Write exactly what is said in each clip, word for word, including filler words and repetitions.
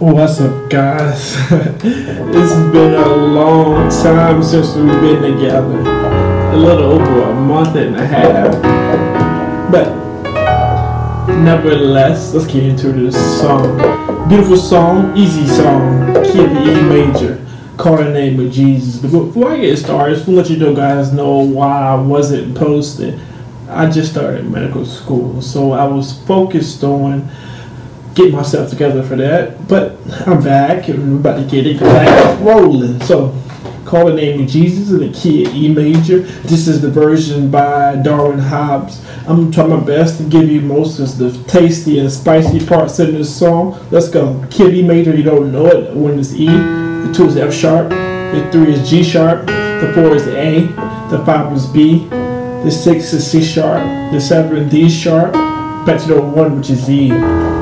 What's up, guys? It's been a long time since we've been together. A little over a month and a half. But nevertheless, let's get into this song. Beautiful song, easy song, key of E major, call the name of Jesus. But before I get started, I just want to let you know, guys, know why I wasn't posting. I just started medical school, so I was focused on get myself together for that, but I'm back and I'm about to get it back rolling. So, call the name of Jesus in the key of E major. This is the version by Darwin Hobbs. I'm trying my best to give you most of the tasty and spicy parts in this song. Let's go. Key of E major, you don't know it. One is E, the two is F sharp, the three is G sharp, the four is A, the five is B, the six is C sharp, the seven is D sharp, back to the one, which is E.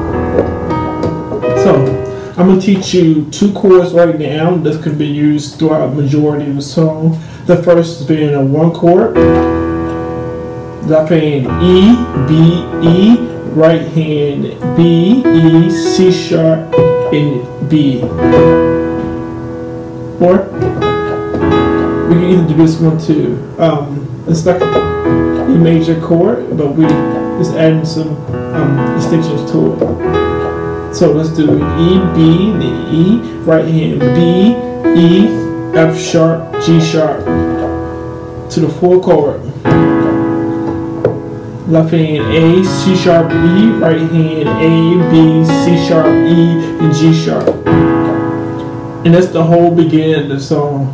So, I'm going to teach you two chords right now that can be used throughout the majority of the song. The first is being a one chord. Left hand E, B, E, right hand B, E, C sharp, and B. Or we can either do this one too. Um, it's like a E major chord, but we just adding some um, distinctions to it. So let's do E, B, the E, right hand B, E, F sharp, G sharp, to the four chord. Left hand A, C sharp, E, right hand A, B, C sharp, E, and G sharp. And that's the whole beginning of the song.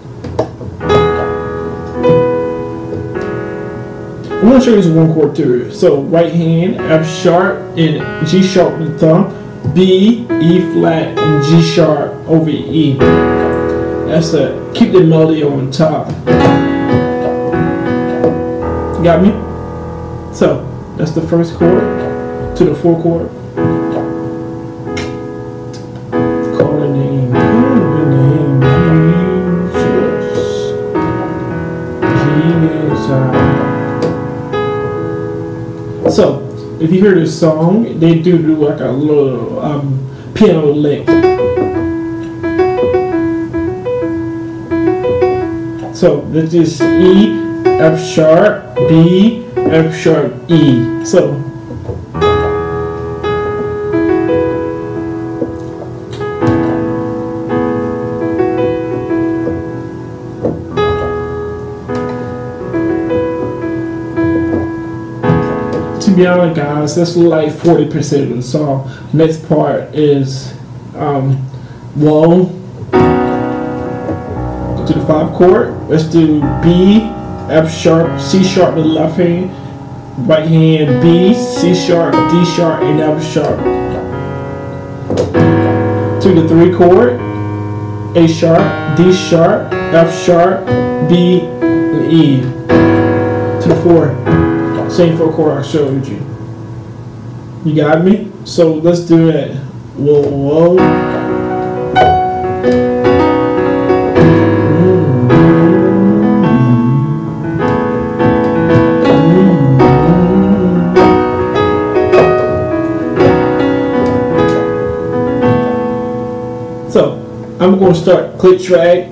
I'm going to show you this one chord too. So right hand F sharp and G sharp with the thumb, B, E flat, and G sharp over E. That's a keep the melody on top. Got me? So that's the first chord to the four chord. Call the name, call the name, Jesus. So, if you hear this song, they do do like a little um, piano lick. So, this is E, F sharp, B, F sharp, E. So, to be honest, guys, that's like forty percent of the song. Next part is um, whoa. Go to the five chord. Let's do B, F sharp, C sharp with the left hand, right hand B, C sharp, D sharp, and F sharp. To the three chord, A sharp, D sharp, F sharp, B, and E. To the four. Same four chord I showed you. You got me? So let's do that. Whoa, whoa. Mm-hmm. Mm-hmm. So I'm going to start click track.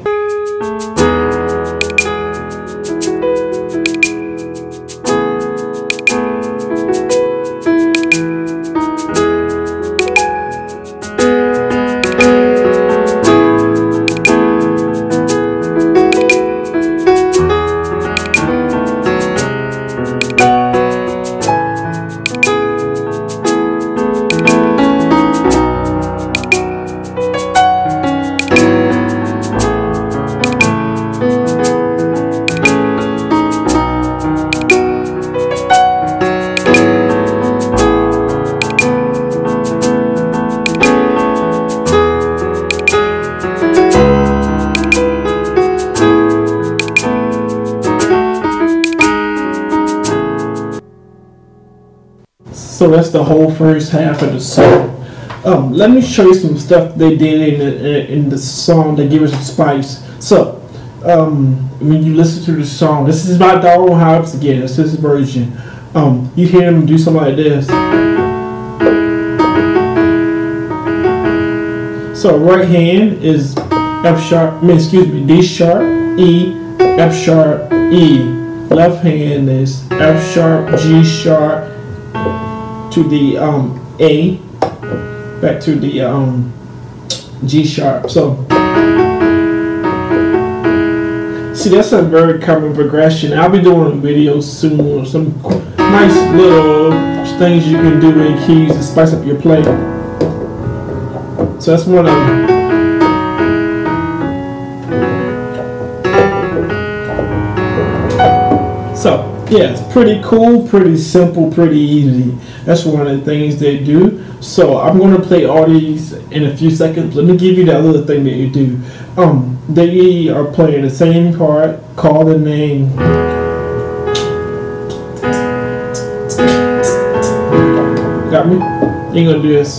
So that's the whole first half of the song. Um, let me show you some stuff they did in the, in the song that give us some spice. So, um, when you listen to the song, this is by Darwin Hobbs again. This is his version. Um, you hear him do something like this. So right hand is F sharp, I mean, excuse me, D sharp, E, F sharp, E. Left hand is F sharp, G sharp to the um, A, back to the um, G sharp. So see, that's a very common progression. I'll be doing videos soon, some nice little things you can do in keys to spice up your play. So that's one of them. So yeah, it's pretty cool, pretty simple, pretty easy. That's one of the things they do. So I'm going to play all these in a few seconds. Let me give you the other thing that you do. Um, they are playing the same part. Call the name. Got me? You're gonna do this.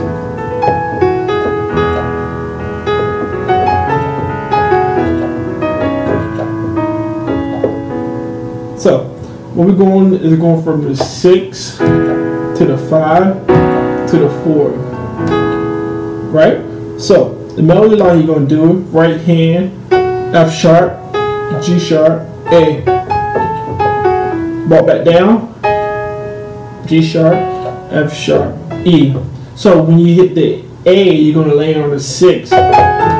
So, what we're going is going from the six to the five to the four, right? So, the melody line you're going to do, right hand, F sharp, G sharp, A. Brought back down, G sharp, F sharp, E. So, when you hit the A, you're going to land on the six. Then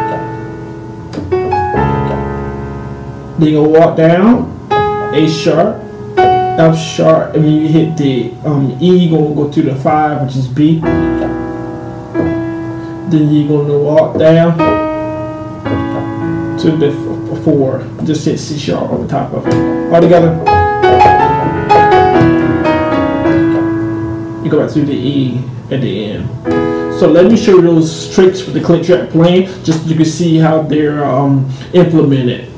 you're going to walk down, A sharp, F sharp, and when you hit the um, E, you're going to go to the five, which is B. Then you're going to walk down to the four, just hit C sharp on the top of it. All together. You go back to the E at the end. So let me show you those tricks with the click track playing, just so you can see how they're um, implemented.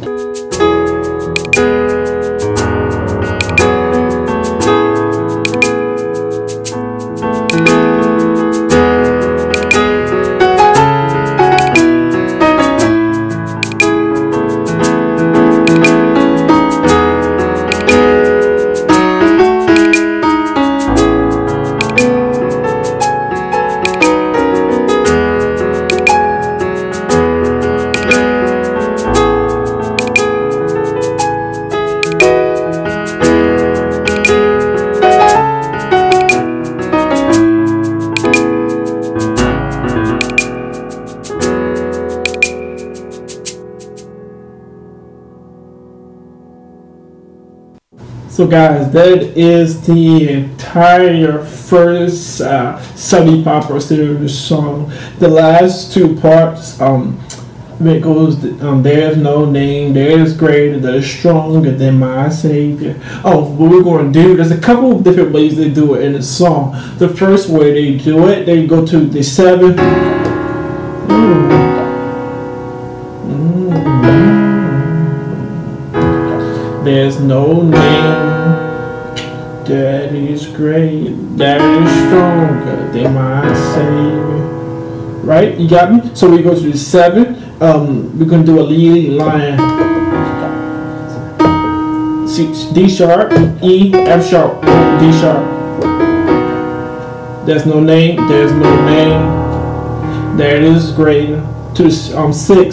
So guys, that is the entire first uh, seventy-five percent of the song. The last two parts, um, it goes, um, there's no name, there is greater, that is stronger than my Savior. Oh, what we're going to do, there's a couple of different ways they do it in the song. The first way they do it, they go to the seven. Mm. There's no name that is great, that is stronger than my Savior. Right? You got me? So we go to the seven. Um, we're going to do a lead line. C, D sharp, E, F sharp, D sharp. There's no name, there's no name. That is great. To the um, six.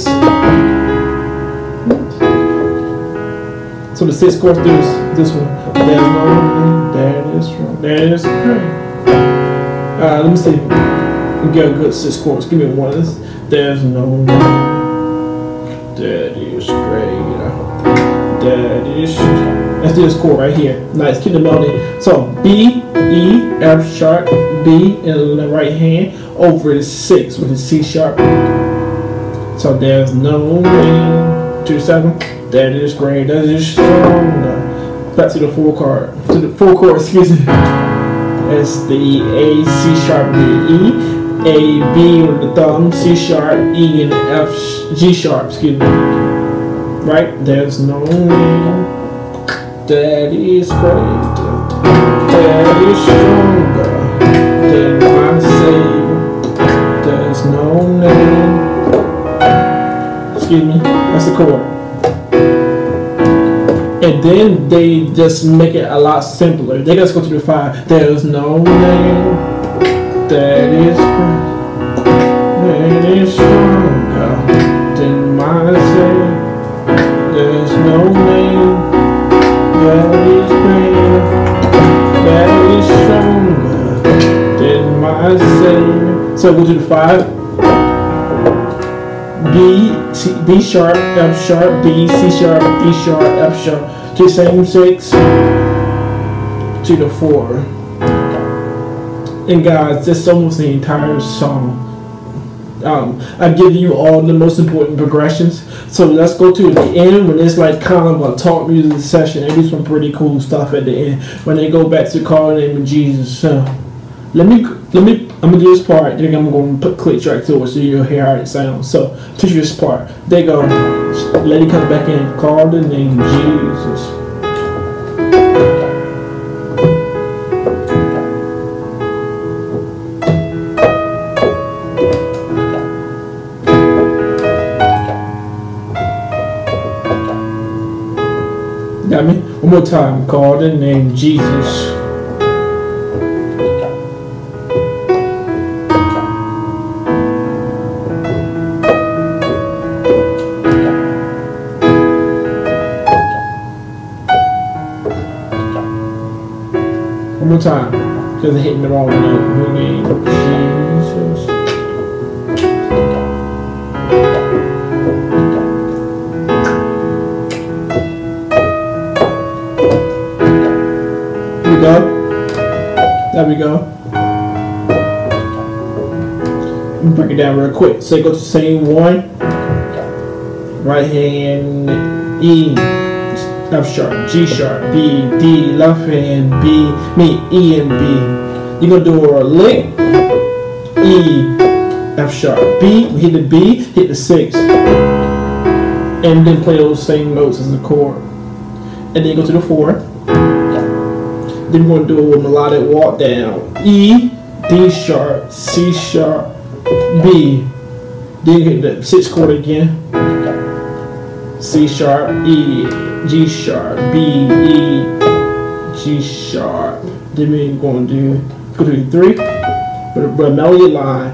So the sixth chord is this one. There's no name, that is strong, that is great. Uh, let me see. We get a good six chords. Give me one. There's no name, that is great. That is. Let's do this chord right here. Nice. Keep the melody. So B, E, F sharp, B in the right hand over the six with the C sharp. So there's no name. Two seven. That is great. That is strong. Back to the four chord. To the four chord. Excuse me. It's the A, C sharp, D, E, A, B with the thumb, C sharp, E, and F, G sharp. Excuse me. Right. There's no name. That is great. That is stronger than my Savior. There's no name. Excuse me. That's the chord. And then they just make it a lot simpler. They just go to the five. There's no name that is great. Any stronger than my Savior. There's no name that is greater, that is stronger than my Savior. So go to the five. B, C, B sharp, F sharp, B, C sharp, D sharp, F sharp. To the same six. To the four. And guys, that's almost the entire song. Um, I've given you all the most important progressions. So let's go to the end when it's like kind of a talk music session. And do some pretty cool stuff at the end when they go back to call the name of Jesus. So let me let me I'm gonna do this part. Then I'm gonna put click track to it so you'll hear how it sounds. So picture this part. They go, let it come back in. Call the name of Jesus. Got me? One more time. Call the name Jesus. One more time. Because I hit the wrong note. Name Jesus. Go. There we go. Let me break it down real quick. So go to the same one. Right hand E, F sharp, G sharp, B, D, left hand B, me, E and B. You're gonna do a lick, E, F sharp, B, hit the B, hit the six, and then play those same notes as the chord. And then you go to the four. Then we're going to do a melodic walk down. E, D sharp, C sharp, B. Then hit the sixth chord again. C sharp, E, G sharp, B, E, G sharp. Then we're going to do, go to the three. But a melody line.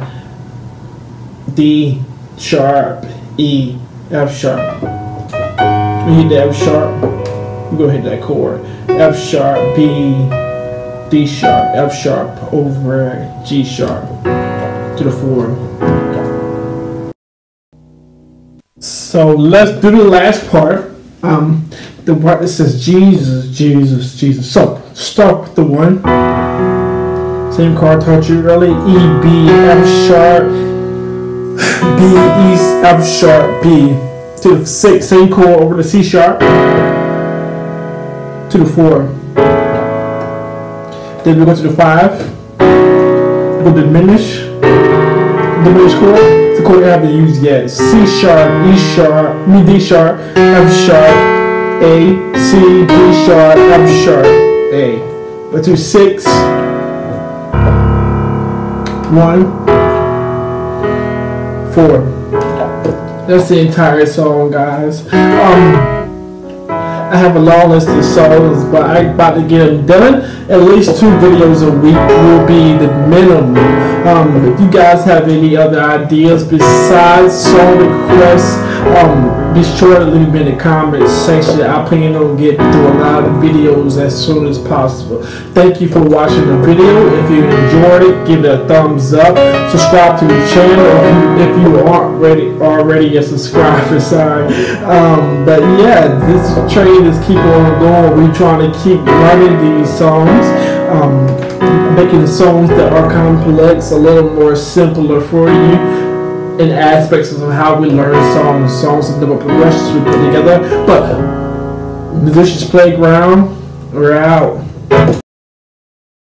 D sharp, E, F sharp. We hit the F sharp. We're going to hit that chord. F sharp, B, D sharp, F sharp over G sharp to the four. So let's do the last part. Um, the part that says Jesus, Jesus, Jesus. So start with the one. Same chord taught you earlier. E, B, F sharp, B, E, F sharp, B. To the six, same chord over the C sharp. To the four. Then we go to the five. We go to diminish. Diminish chord. It's the chord I haven't used yet. C sharp, E sharp, me D sharp, F sharp, A, C, D sharp, F sharp, A. Go to six. One. Four. That's the entire song, guys. Um. I have a long list of songs, but I'm about to get them done. At least two videos a week will be the minimum. Um, if you guys have any other ideas besides song requests, um, be sure to leave me in the comments section. I plan on getting through a lot of videos as soon as possible. Thank you for watching the video. If you enjoyed it, give it a thumbs up. Subscribe to the channel if you, if you aren't ready, already a subscriber. Sorry. Um, but yeah, this train is keep on going. We're trying to keep running these songs. Um, making songs that are complex a little more simpler for you in aspects of how we learn songs, songs and the progressions we put together. But Musicians Playground, we're out.